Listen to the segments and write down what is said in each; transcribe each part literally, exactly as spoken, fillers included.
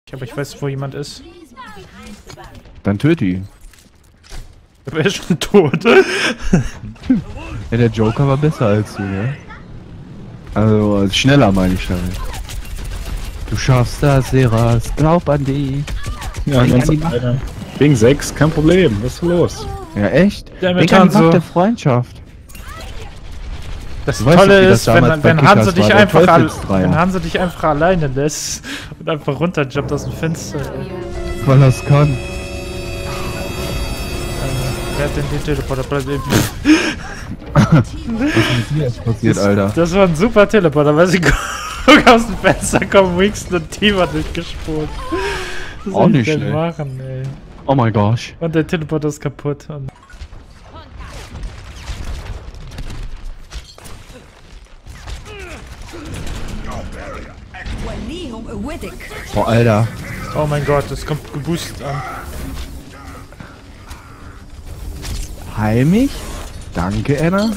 Aber ich weiß, wo jemand ist. Dann töte ihn. Aber er ist schon tot. Ja, der Joker war besser als du, ja? Also, schneller meine ich damit. Du schaffst das, Seras. Glaub an dich. Ja, ganz Alter. Wegen sechs, kein Problem. Was ist los? Ja, echt? Ja, Denk an die Macht der Freundschaft. Das Du weißt Tolle doch, wie das ist, wenn, damals bei wenn, Kickers Hanse dich war, der einfach al Teufelsdreier. wenn Hanse dich einfach alleine lässt und einfach runterjumpt aus dem Fenster. Äh, Weil das kann. wer hat denn den Teleporter? Was ist mit dir jetzt passiert, Das, Alter? das war ein super Teleporter, weil sie guck aus dem Fenster kommen, Winston und Team hat durchgespult. Was Auch soll ich nicht denn schlecht. machen, ey? Oh mein Gott. Und der Teleporter ist kaputt. Und Oh, Alter. oh mein Gott, das kommt geboostet an. Heil mich? Danke, Anna.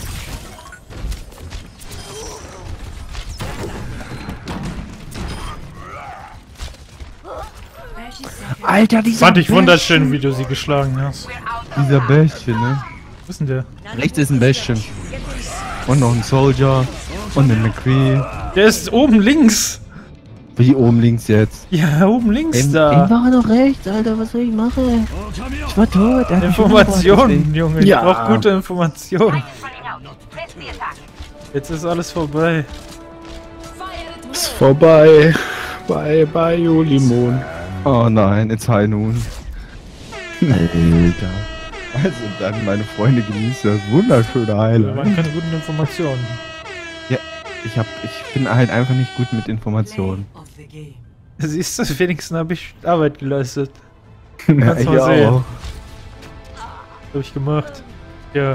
Alter, dieser Fand ich Bäschchen. wunderschön, wie du sie geschlagen hast. Dieser Bäschchen, ne? Wo ist denn der? Rechts ist ein Bäschchen. Und noch ein Soldier. Und ein McCree. Der ist oben links. Wie oben links jetzt? Ja, oben links Eben, da. eben war er noch rechts, Alter. Was soll ich machen? Ich war tot. Er hat mich Informationen, umgebracht, Junge. Ich Ja. brauch gute Informationen. Jetzt ist alles vorbei. Ist vorbei. Bye, bye, Julimon. deswegen. Oh nein, it's High Noon. Alter. Also dann, meine Freunde, genießen das wunderschöne Da Highlight. waren keine guten Informationen. Ich hab, ich bin halt einfach nicht gut mit Informationen. Siehst du, wenigstens habe ich Arbeit geleistet. Ja, Kannst ich mal sehen. auch. Hab ich gemacht. Ja.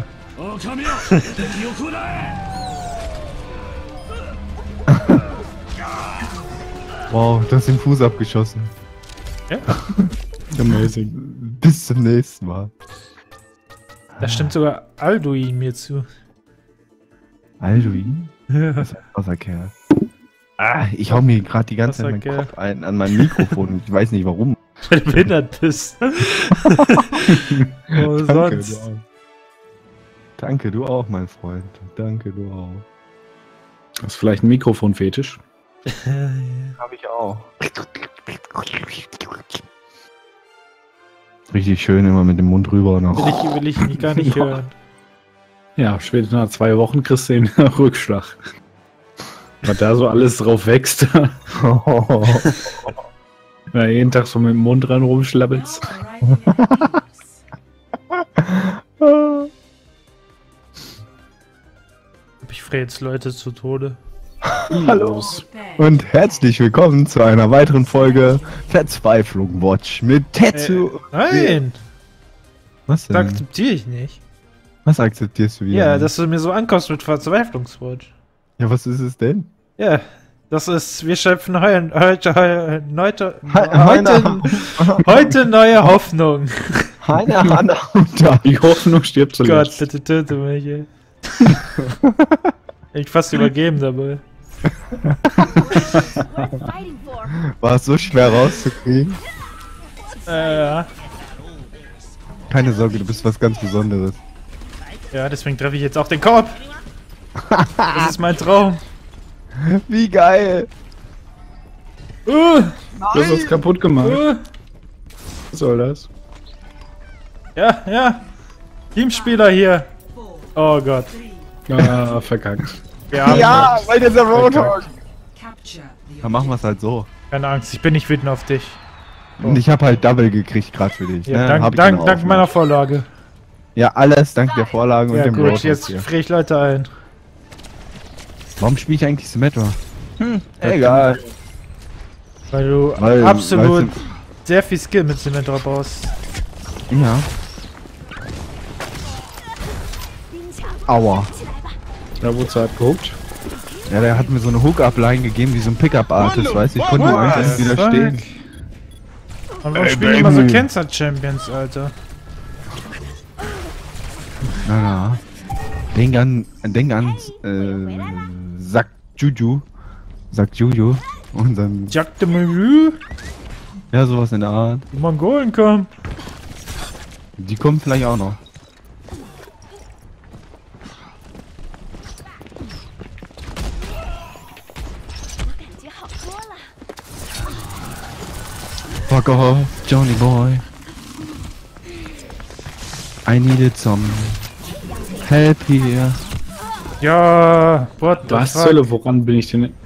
Wow, du hast den Fuß abgeschossen. Ja. Amazing. Bis zum nächsten Mal. Da stimmt sogar Alduin mir zu. Alduin? Ja. Das ist ein krasser Kerl. Ah, ich hau mir gerade die ganze Zeit meinen Krasser Kopf ein an mein Mikrofon und ich weiß nicht warum. Weil du behindert bist. Oh, Danke, sonst. du auch. Danke, du auch, mein Freund. Danke, du auch. Hast du vielleicht ein Mikrofonfetisch? Hab ich auch. Richtig schön immer mit dem Mund rüber noch. Will ich, will ich nicht, gar nicht hören. Ja, spätestens nach zwei Wochen kriegst du den Rückschlag. Was da so alles drauf wächst. Wenn du jeden Tag so mit dem Mund dran rumschlabbelst. Ich friere jetzt Leute zu Tode. Hallo und herzlich willkommen zu einer weiteren Folge Verzweiflung Watch mit Tetsu. Äh, nein! Was Das denn? akzeptiere ich nicht. Was akzeptierst du wieder? Ja, nicht? dass du mir so ankommst mit Verzweiflungswatch. Ja, was ist es denn? Ja, das ist, wir schöpfen heu, heute, heu, heute, He- heute, heute neue Hoffnung. Heiner, Hanna und da. Die Hoffnung stirbt Gott, zuletzt. bitte töte mich, ey. Ich fast übergeben dabei. War es so schwer rauszukriegen? Äh, ja. Keine Sorge, du bist was ganz Besonderes. Ja, deswegen treffe ich jetzt auch den Korb. Das ist mein Traum. Wie geil! Uh, Du hast uns kaputt gemacht. uh. Was soll das? Ja, ja. Teamspieler hier. Oh Gott. Ah, verkackt. Wir haben Ja, weil der Roadhog! Dann machen wir es halt so. keine Angst, ich bin nicht wütend auf dich. Und ich habe halt Double gekriegt gerade für dich. Ja, ne? dank, Hab ich dank, dann dank auch meiner noch. Vorlage. Ja, alles dank der Vorlagen und Ja dem gut, Roadhog jetzt hier. friere ich Leute ein. Warum spiele ich eigentlich Symmetra? Hm, egal. Weil du Weil- absolut weil- sehr viel Skill mit Symmetra brauchst. Ja. Aua. Da wurde es abgehuckt. Ja, der hat mir so eine Hook-Up-Line gegeben, wie so ein Pickup-Artist, weißt du? Ich konnte nur einfach nicht widerstehen. Und warum Ey, spielen immer so Baby. Cancer-Champions, Alter? Na, na. Denk an, denk an, äh, Sak Juju. Sak Juju. Und dann, Jacques de Melu? Ja, sowas in der Art. Die Mongolen kommen. Die kommen vielleicht auch noch. Fuck off, Johnny Boy. I needed some help here. Ja, what the Was fuck? Hölle, woran bin ich denn?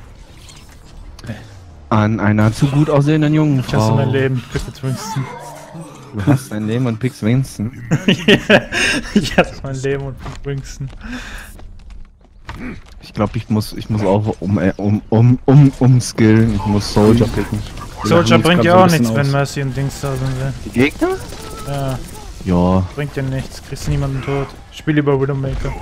An einer zu gut aussehenden jungen Ich hasse Frau. mein Leben. Bitte Winston. Du hast dein Leben und pickst Winston. Ich hasse mein Leben und Winston. Ich glaube, ich muss, ich muss auch um, äh, um, um, um, um skillen. Ich muss Soldier picken. Soldier uns bringt grad ja so ein auch bisschen nichts, wenn aus. Mercy und Dings da sind. Die Gegner? Ja, Ja. bringt ja nichts. Kriegst niemanden tot. Ich spiel lieber Widowmaker.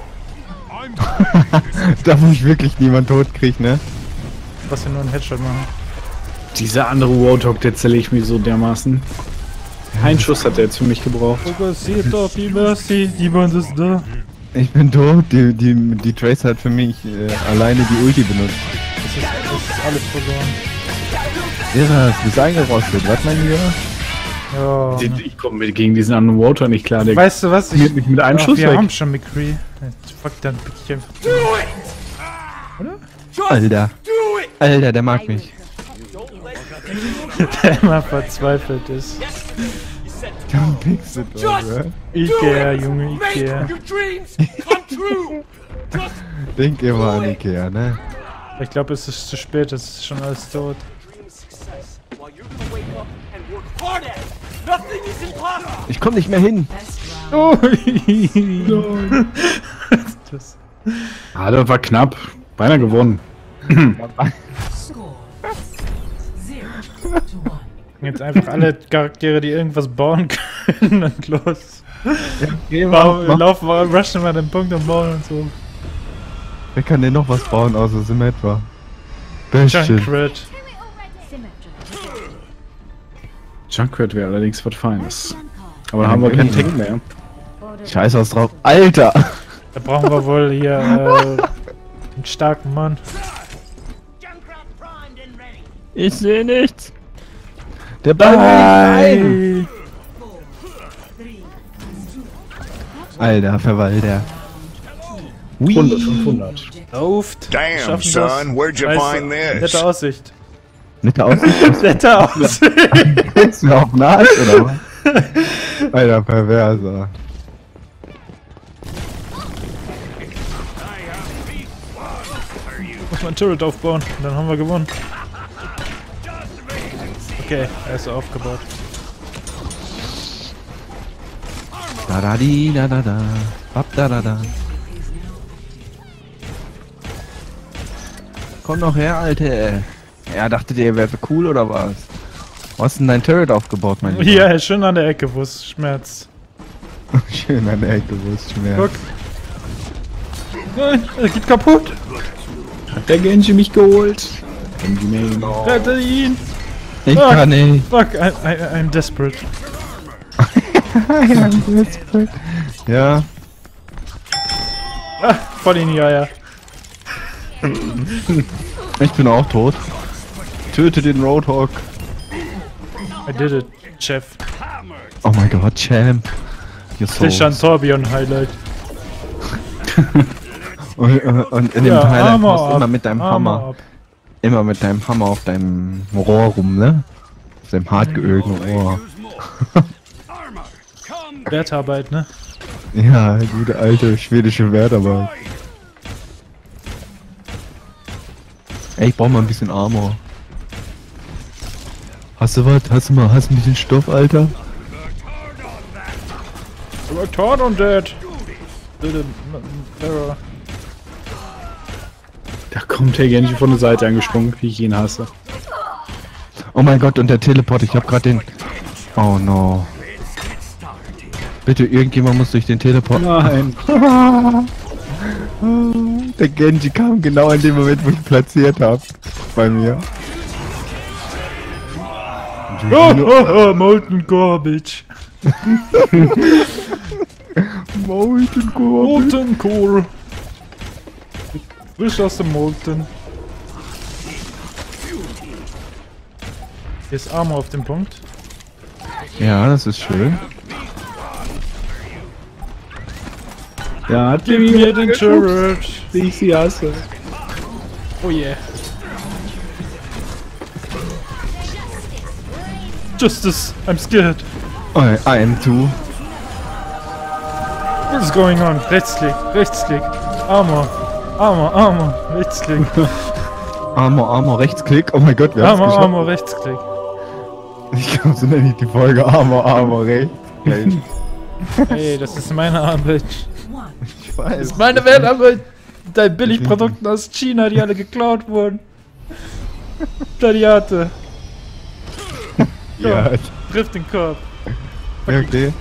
Da wo ich wirklich niemand tot krieg, ne? Was wir nur einen Headshot machen. Dieser andere Warthog, der zerlegt mich so dermaßen. Ein Schuss hat er jetzt für mich gebraucht. Fokussiert auf die Mercy. Jemand ist da. Ich bin tot. Die, die, die Trace hat für mich äh, alleine die Ulti benutzt. Das ist, das ist alles verloren. Irre, du bist eingerostet. Was, mein Lieber? Ja. Die- Ich komme gegen diesen anderen Warthog nicht klar. Der Weißt du was? Mit- mit einem Ach, Schuss wir weg. haben schon McCree. Fuck, dann pick ich einfach. Alter. Alter, der mag mich. Der immer verzweifelt ist. Dann pickst du doch, oder? Ikea, Junge, Ikea. Denk immer an Ikea, ne? Ich glaube, es ist zu spät, es ist schon alles tot. Ich komm nicht mehr hin. Oh, das. Ah, das war knapp. Beinahe gewonnen. Jetzt einfach alle Charaktere, die irgendwas bauen können und los. Geh Bauen, mal, laufen wir, rushen wir den Punkt und bauen und so. Wer kann denn noch was bauen außer Symmetra? Bestien. Junkrat. Junkrat wäre allerdings was Feines. Aber da haben wir keinen Tank mehr. Scheiß was drauf. Alter! Da brauchen wir wohl hier äh, einen starken Mann. Ich sehe nichts. Der Ball will nicht rein. Alter, Verwalter. hundert, fünfhundert. Lauft. Damn, Schaffen son, where'd you Scheiße. find this? Nette Aussicht. Nette Aussicht. Nette Aussicht. Guckst du auf den Arsch, oder was? Alter, Perverser. Muss man ein Turret aufbauen, dann haben wir gewonnen. Okay, er ist aufgebaut. Da da di da da da. Bap da da da. Komm noch her, Alter. Ja, dachtet ihr, ihr wäre cool oder was? Wo hast denn dein Turret aufgebaut, mein Lieber? Hier, schön an der Ecke, wo es schmerzt. Schön an der Ecke, wo es schmerzt. Guck. Nein, er geht kaputt. Hat der Genji mich geholt? Genji Main. Rette ihn. Ich Fuck. kann nicht. Fuck, I, I, I'm desperate. Ja, Ah, voll in die Eier. ich bin auch tot. Töte den Roadhog. I did it, Chef. Oh mein Gott, Champ. You're so Christian Torbjörn Highlight. und, und in dem Ja, Highlight Armor musst du immer ab, mit deinem Armor Hammer, ab. immer mit deinem Hammer auf deinem Rohr rum, ne? Auf deinem hart geölten Rohr. Wertarbeit, ne? Ja, gute alte schwedische Wertarbeit. Ey, ich brauch mal ein bisschen Armor. Hast du was? Hast du mal, hast du ein bisschen Stoff, Alter? Worked hard on that. Did it, error. Da kommt der Genji von der Seite angesprungen, wie ich ihn hasse. Oh mein Gott, und der Teleport, ich hab grad den... Oh no. Bitte, irgendjemand muss durch den Teleport... Nein. Der Genji kam genau in dem Moment, wo ich ihn platziert hab. Bei mir. Oh, oh, oh, Molten Garbage. Molten Core. Molten Core. Frisch aus dem Molten. Hier ist Armor auf dem Punkt. Ja, das ist schön. Ja, hat Gib mir den Turret. wie ich sie hasse. Oh yeah. Justice, I'm scared. I, I am too. What is going on? Rechtsklick, Rechtsklick. Armor, Armor, Armor, Rechtsklick. Armor, Armor, Rechtsklick. Oh mein Gott, wir haben es Armor, geschafft. Armor, Rechtsklick. Ich glaube, so nenne ich die Folge Armor, Armor, Rechtsklick. Ey, das ist meine Arbeit. Ich weiß. Das ist meine Weltarbeit. Deine Billigprodukten aus China, die alle geklaut wurden. Plagiate. Ja, Trifft den Korb. ja, okay.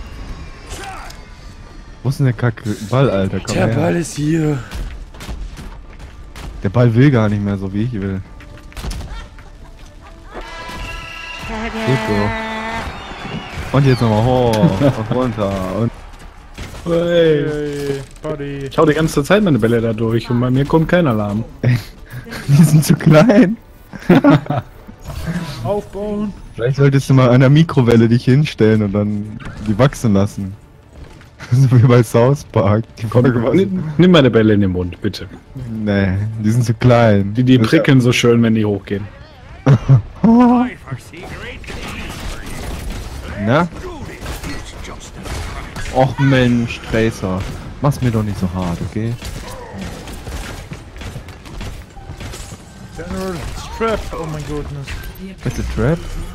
Wo ist denn der Kacke Ball, Alter? Komm Der her. Ball ist hier. Der Ball will gar nicht mehr so, wie ich will. Geht so. Und jetzt nochmal hoch und runter und... Hey. Hey, Buddy. Ich hau die ganze Zeit meine Bälle da durch und bei mir kommt kein Alarm. Die sind zu klein. Aufbauen. Vielleicht solltest du mal an einer Mikrowelle dich hinstellen und dann die wachsen lassen. So wie bei South Park. Die Folge war so- Nimm, nimm meine Bälle in den Mund, bitte. Nee, die sind zu klein. Die, die prickeln so schön, wenn die hochgehen. Na? Och Mensch, Tracer. Mach's mir doch nicht so hart, okay? General Strap. Oh my goodness. It's a trap?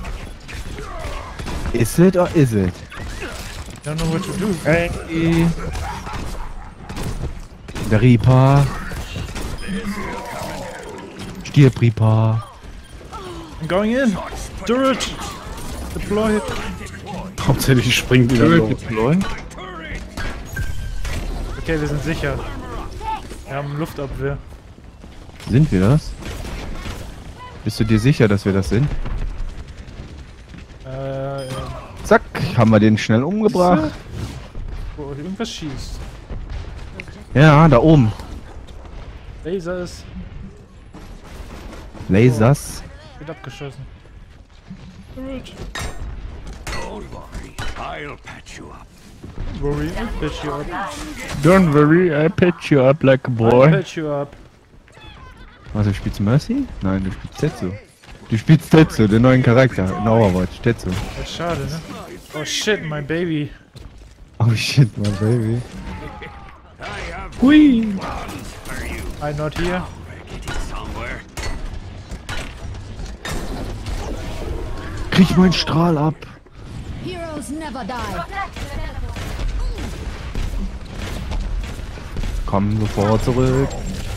Is it or is it? Don't know what to do. Hey. Der Reaper. Stirb, Reaper. I'm going in. Turret. Deploy. Hauptsächlich springt die dann los. deploy? Okay, wir sind sicher. Wir haben Luftabwehr. Sind wir das? Bist du dir sicher, dass wir das sind? Äh, ja. Zack, haben wir den schnell umgebracht. Oh, irgendwas schießt. Ja, da oben. Laser ist. Lasers. Wird abgeschossen. Turret. I'll patch you up. Worry, I'll patch you up. Don't worry, I patch you up like a I'll patch you up. Was, du spielst Mercy? Nein, du spielst Tetsu. Du spielst Tetsu, den neuen Charakter in Overwatch. Tetsu. Das ist schade, ne? Oh shit, my baby. Oh shit, my baby. Hui! I'm not here. Somewhere. Krieg meinen Strahl ab. Heroes never die. Komm sofort zurück.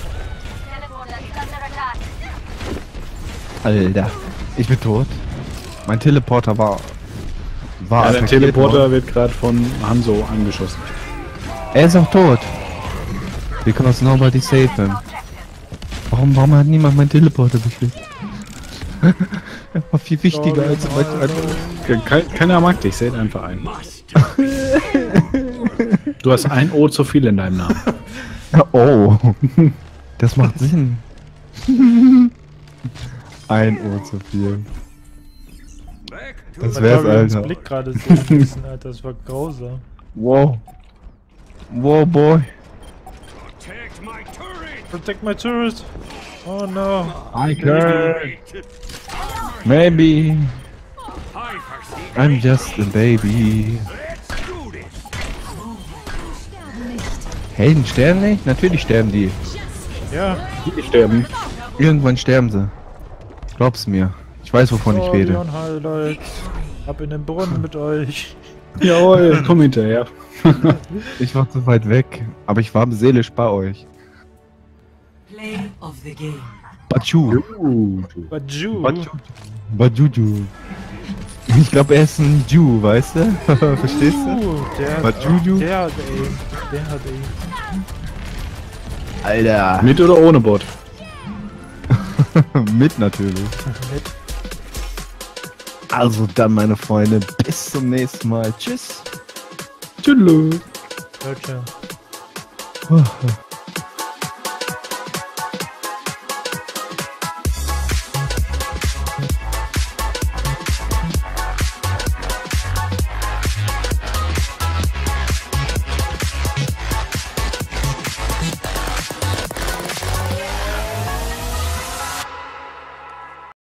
Alter, ich bin tot. Mein Teleporter war... war Ja, der attackiert Teleporter worden. wird gerade von Hanzo angeschossen. Er ist auch tot. Because nobody saved him. Warum, warum hat niemand meinen Teleporter beschützt? Er war viel wichtiger als mein Ja, Ke keiner mag dich, seht einfach ein. Du hast ein O zu viel in deinem Namen. Oh, das macht Sinn. Ein Uhr zu viel. Das wär's, Barbarians Alter. Blick gerade sehen müssen, Alter. Das war grausam. Wow. Wow, boy. Protect my turret. Protect my turret. Oh no. I can. Maybe. I foresee. I'm just a baby. Let's do this. Helden sterben nicht? Natürlich sterben die. Ja. Die sterben. Irgendwann sterben sie. Glaub's mir. Ich weiß, wovon ich Oh, rede. Leon Highlights. Ab in den Brunnen mit euch. Jawohl, komm hinterher. Ich war zu weit weg, aber ich war seelisch bei euch. Play of the game. Bachu. Baju. Bachu. Bajuju. Ich glaube, er ist ein Ju, weißt du? Verstehst du? Uh, der, Bajuju. der hat Aim. Der hat Aim. Alter. Mit oder ohne Bot? Mit natürlich. Mit. Also dann, meine Freunde, bis zum nächsten Mal. Tschüss. Tschüss. Leute. Oh.